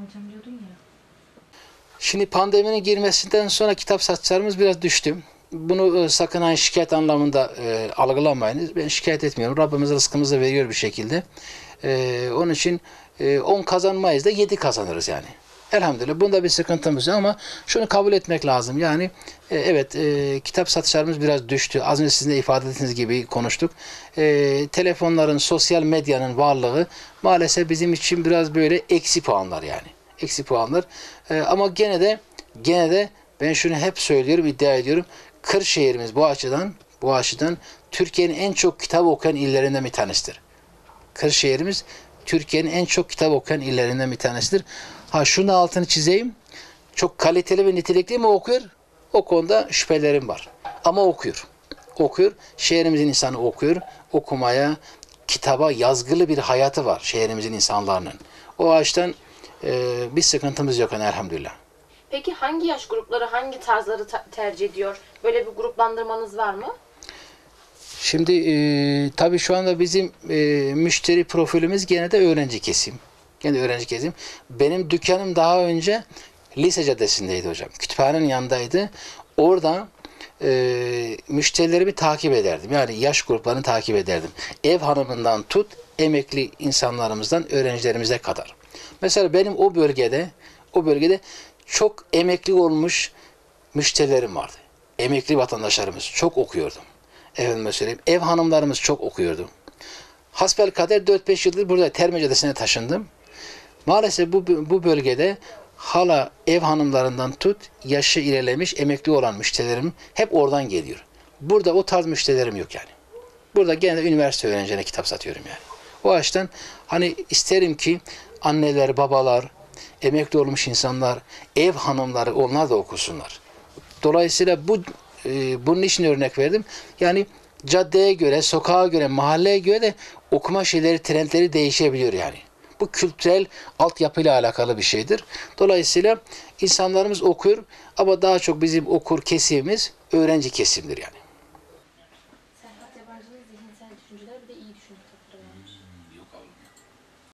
alacağım diyordun ya. Şimdi pandeminin girmesinden sonra kitap satışlarımız biraz düştü. Bunu sakın hani şikayet anlamında algılamayınız. Ben şikayet etmiyorum. Rabbimiz rızkımızı veriyor bir şekilde. Onun için 10 kazanmayız da 7 kazanırız yani. Elhamdülillah. Bunda bir sıkıntımız yok ama şunu kabul etmek lazım. Yani evet kitap satışlarımız biraz düştü. Az önce sizin de ifade ettiğiniz gibi konuştuk. Telefonların, sosyal medyanın varlığı maalesef bizim için biraz böyle eksi puanlar yani. Eksi puanlar. Ama gene de ben şunu hep söylüyorum, iddia ediyorum. Kırşehir'imiz bu açıdan Türkiye'nin en çok kitap okuyan illerinden bir tanesidir. Kırşehir'imiz Türkiye'nin en çok kitap okuyan illerinden bir tanesidir. Ha şunu altını çizeyim. Çok kaliteli ve nitelikli mi okuyor? O konuda şüphelerim var. Ama okuyor. Okuyor. Şehrimizin insanı okuyor. Okumaya, kitaba yazgılı bir hayatı var şehrimizin insanlarının. O açıdan bir sıkıntımız yok yani elhamdülillah. Peki hangi yaş grupları, hangi tarzları tercih ediyor? Böyle bir gruplandırmanız var mı? Şimdi tabii şu anda bizim müşteri profilimiz gene de öğrenci kesim. Gene de öğrenci kesim. Benim dükkanım daha önce Lise Caddesi'ndeydi hocam. Kütüphanenin yanındaydı. Orada müşterilerimi takip ederdim. Yani yaş gruplarını takip ederdim. Ev hanımından tut, emekli insanlarımızdan öğrencilerimize kadar. Mesela benim o bölgede çok emekli olmuş müşterilerim vardı. Emekli vatandaşlarımız çok okuyordum. Efendime söyleyeyim. Ev hanımlarımız çok okuyordu. Hasbelkader 4-5 yıldır burada Terme Caddesi'ne taşındım. Maalesef bu bölgede hala ev hanımlarından tut, yaşı ilerlemiş, emekli olan müşterilerim hep oradan geliyor. Burada o tarz müşterilerim yok yani. Burada gene de üniversite öğrencilerine kitap satıyorum yani. O açıdan hani isterim ki anneler, babalar, emekli olmuş insanlar, ev hanımları onlar da okusunlar. Dolayısıyla bunun için örnek verdim. Yani caddeye göre, sokağa göre, mahalleye göre de okuma şeyleri, trendleri değişebiliyor yani. Bu kültürel altyapıyla alakalı bir şeydir. Dolayısıyla insanlarımız okuyor ama daha çok bizim okur kesimimiz öğrenci kesimdir yani.